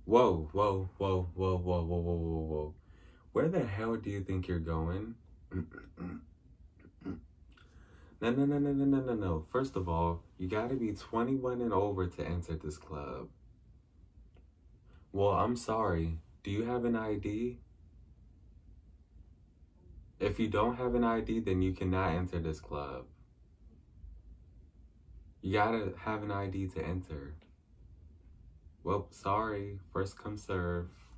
Whoa, whoa, whoa, whoa, whoa, whoa, whoa, whoa, whoa. Where the hell do you think you're going? No, no, no, no, no, no, no, no. First of all, you gotta be 21 and over to enter this club. Well, I'm sorry. Do you have an ID? If you don't have an ID, then you cannot enter this club. You gotta have an ID to enter. Well, sorry. First come serve.